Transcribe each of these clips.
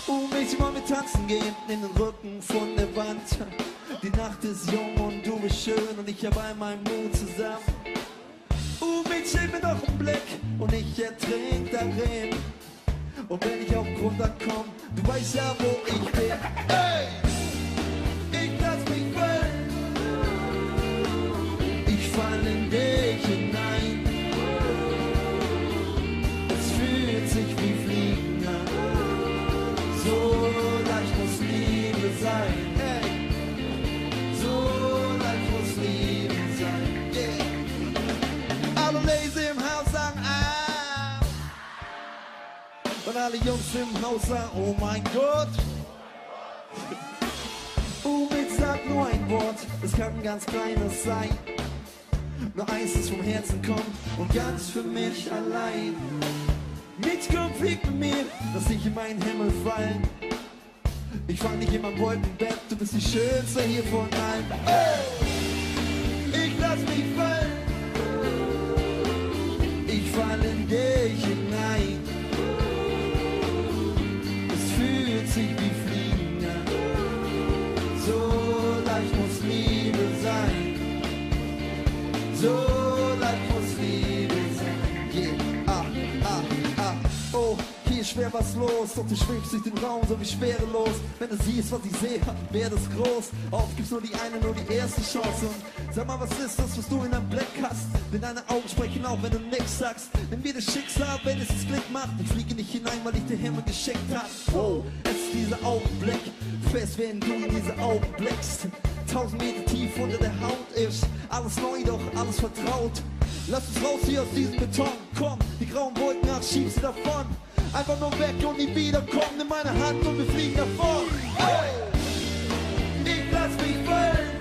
Mädchen, wollen wir tanzen gehen in den Rücken von der Wand. Die Nacht ist jung und du bist schön und ich hab all meinen Mut zusammen. Mädchen, gib mir doch einen Blick und ich ertrink darin. Und wenn ich auf Grund komm, du weißt ja, wo ich bin. Hey! Ich lass mich fallen. Ich fall in dich hinein. Es fühlt sich wie Fliegen an. So leicht muss Liebe sein. Hey! So leicht muss Liebe sein. Yeah! Alle Ladies im Haus sagen ah. Und alle Jungs im Haus sagen oh mein Gott. Ich sag nur ein Wort, es kann ein ganz kleines sein. Nur eins, das vom Herzen kommt und ganz für mich allein. Nichts kommt, fliegt mit mir, lass dich in meinen Himmel fallen. Ich fang dich in meinem Wolkenbett, du bist die Schönste hier von allen. Oh! Ich lass mich fallen. Ich fall in dich hinein. Es fühlt sich wie Fliegen an. So leicht muss Liebe sein. So leicht muss Liebe sein. Yeah. Oh, hier ist schwer was los. Doch du schwebst durch den Raum so wie schwerelos. Wenn du siehst, was ich sehe, wäre das groß. Oft gibt's nur die eine, nur die erste Chance. Und sag mal, was ist das, was du in deinem Blick hast? Denn deine Augen sprechen auch, wenn du nix sagst. Nimm mir das Schicksal, wenn es das Glück macht. Ich fliege nicht hinein, weil ich den Himmel geschickt hab. Oh, es ist dieser Augenblick. Fest, wenn du in diese Augen blickst. 1000 Meter tief unter der Haut ist alles neu, doch alles vertraut. Lass uns raus hier aus diesem Beton. Komm, die grauen Wolken nach, schieb sie davon. Einfach nur weg und nie wiederkommen. Nimm meine Hand und wir fliegen davon. Hey! Ich lass mich fallen.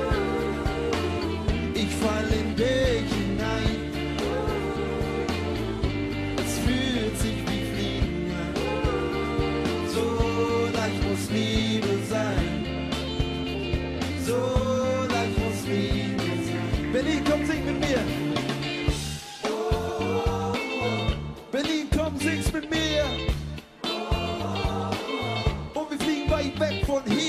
Ich fall in dich hinein. Es fühlt sich wie Fliegen an. So leicht muss Liebe sein. So leicht muss Liebe sein. Berlin, komm, sing mit mir. Berlin, komm, sing's mit mir. Und wir fliegen weit weg von hier.